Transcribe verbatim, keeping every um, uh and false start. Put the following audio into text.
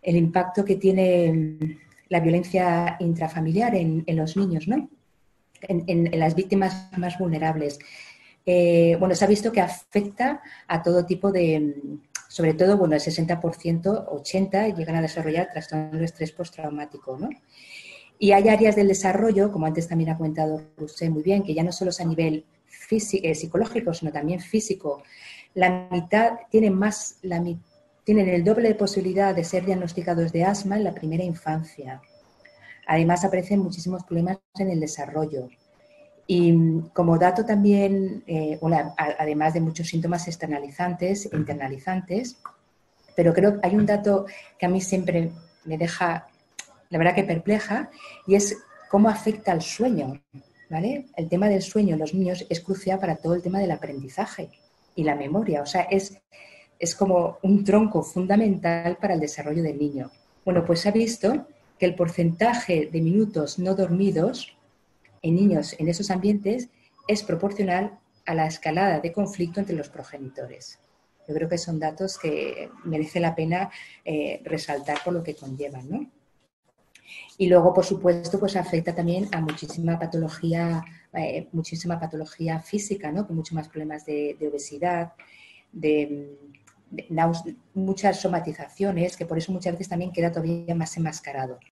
el impacto que tiene la violencia intrafamiliar en, en los niños, ¿no? En, en, en las víctimas más vulnerables. Eh, bueno, se ha visto que afecta a todo tipo de, sobre todo, bueno, el sesenta por ciento, ochenta por ciento llegan a desarrollar trastorno de estrés postraumático, ¿no? Y hay áreas del desarrollo, como antes también ha comentado usted muy bien, que ya no solo es a nivel físico, eh, psicológico, sino también físico. La mitad tienen más, la, tienen el doble de posibilidad de ser diagnosticados de asma en la primera infancia. Además, aparecen muchísimos problemas en el desarrollo. Y como dato también, eh, una, además de muchos síntomas externalizantes, internalizantes, pero creo que hay un dato que a mí siempre me deja, la verdad que perpleja, y es cómo afecta al sueño, ¿vale? El tema del sueño en los niños es crucial para todo el tema del aprendizaje y la memoria, o sea, es, es como un tronco fundamental para el desarrollo del niño. Bueno, pues se ha visto que el porcentaje de minutos no dormidos en niños en esos ambientes es proporcional a la escalada de conflicto entre los progenitores. Yo creo que son datos que merece la pena eh, resaltar por lo que conllevan, ¿no? Y luego, por supuesto, pues afecta también a muchísima patología, eh, muchísima patología física, ¿no? Con muchos más problemas de, de obesidad, de, de muchas somatizaciones, que por eso muchas veces también queda todavía más enmascarado.